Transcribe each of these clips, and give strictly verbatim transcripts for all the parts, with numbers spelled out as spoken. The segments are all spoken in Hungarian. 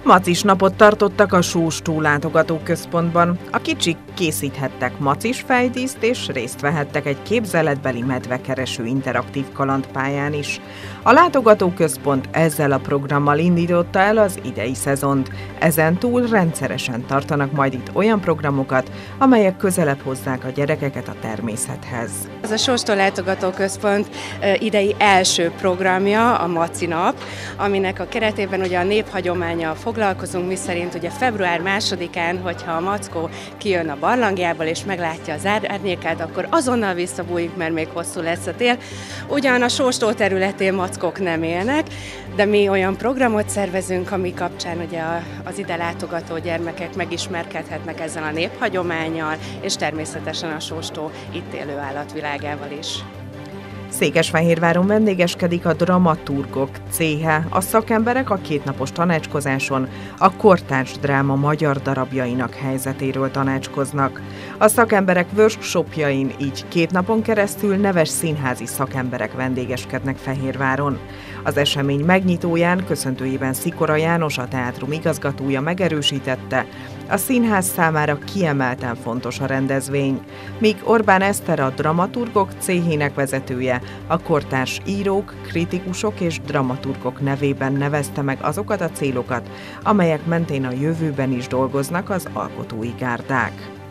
Macis napot tartottak a Sóstó látogatóközpontban. A kicsik készíthettek macis fejdíszt és részt vehettek egy képzeletbeli medvekereső interaktív kalandpályán is. A látogatóközpont ezzel a programmal indította el az idei szezont. Ezen túl rendszeresen tartanak majd itt olyan programokat, amelyek közelebb hozzák a gyerekeket a természethez. Ez a Sóstó látogatóközpont idei első programja a Maci nap, aminek a keretében ugye a néphagyománnyal foglalkozunk, miszerint ugye február másodikán, hogyha a mackó kijön a barlangjából és meglátja az árnyékát, akkor azonnal visszabújik, mert még hosszú lesz a tél. Ugyan a Sóstó területén mackók nem élnek, de mi olyan programot szervezünk, ami kapcsán ugye az ide látogató gyermekek megismerkedhetnek ezzel a néphagyománnyal, és természetesen a Sóstó itt élő állatvilágával is. Székesfehérváron vendégeskedik a Dramaturgok céhe. A szakemberek a kétnapos tanácskozáson a kortárs dráma magyar darabjainak helyzetéről tanácskoznak. A szakemberek workshopjain így két napon keresztül neves színházi szakemberek vendégeskednek Fehérváron. Az esemény megnyitóján köszöntőjében Szikora János, a teátrum igazgatója megerősítette, a színház számára kiemelten fontos a rendezvény, míg Orbán Eszter, a Dramaturgok céhének vezetője, a kortárs írók, kritikusok és dramaturgok nevében nevezte meg azokat a célokat, amelyek mentén a jövőben is dolgoznak az alkotói gárdák.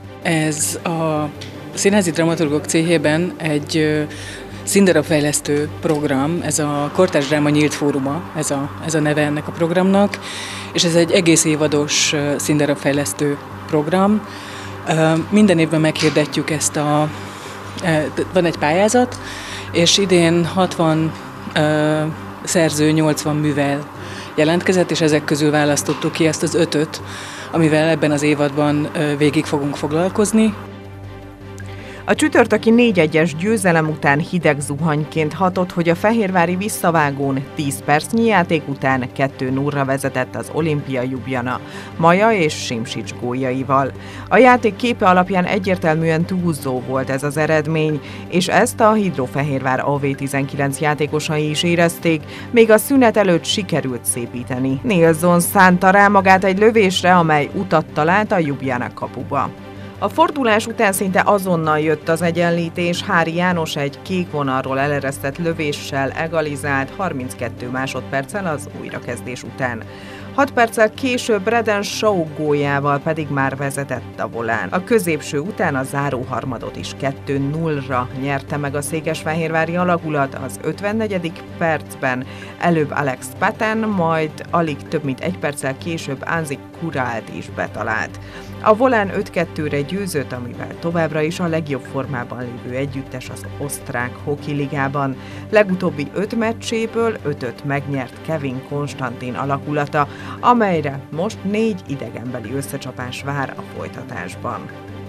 Ez a Színházi Dramaturgok céhében egy színdarabfejlesztő program, ez a Kortárs Dráma Nyílt Fóruma, ez a, ez a neve ennek a programnak, és ez egy egész évados színdarabfejlesztő program. Minden évben meghirdetjük ezt a... Van egy pályázat, és idén hatvan szerző, nyolcvan művel jelentkezett, és ezek közül választottuk ki ezt az ötöt, amivel ebben az évadban végig fogunk foglalkozni. A csütörtöki négy egyes győzelem után hideg zuhanyként hatott, hogy a fehérvári visszavágón tíz percnyi játék után kettő nullra vezetett az Olimpia Ljubljana Maja és Simsics góljaival. A játék képe alapján egyértelműen túlzó volt ez az eredmény, és ezt a Hidrofehérvár á vé tizenkilenc játékosai is érezték, még a szünet előtt sikerült szépíteni. Nilsson szánta rá magát egy lövésre, amely utat talált a Ljubljana kapuba. A fordulás után szinte azonnal jött az egyenlítés, Hári János egy kék vonalról eleresztett lövéssel egalizált harminckettő másodperccel az újrakezdés után. hat perccel később Reden Shaw góljával pedig már vezetett a volán. A középső után a záró harmadot is kettő nullra nyerte meg a székesfehérvári alakulat, az ötvennegyedik percben előbb Alex Patán, majd alig több mint egy perccel később Anzi Kurált is betalált. A volán öt kettőre győzött, amivel továbbra is a legjobb formában lévő együttes az osztrák hokiligában. Legutóbbi öt meccséből ötöt megnyert Kevin Konstantin alakulata, amelyre most négy idegenbeli összecsapás vár a folytatásban.